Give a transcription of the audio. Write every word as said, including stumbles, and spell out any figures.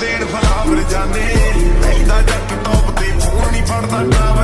ਦੇਣ ਫਲਾਵਰ ਜਾਨੇ ਲੈਂਦਾ ਜੱਟ ਟੌਪ ਤੇ ਫੋਨ ਨਹੀਂ ਫੜਦਾ